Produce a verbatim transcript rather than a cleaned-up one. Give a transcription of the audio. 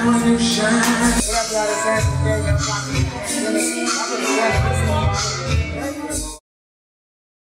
when you shine. What up, y'all? It's Frances Jaye.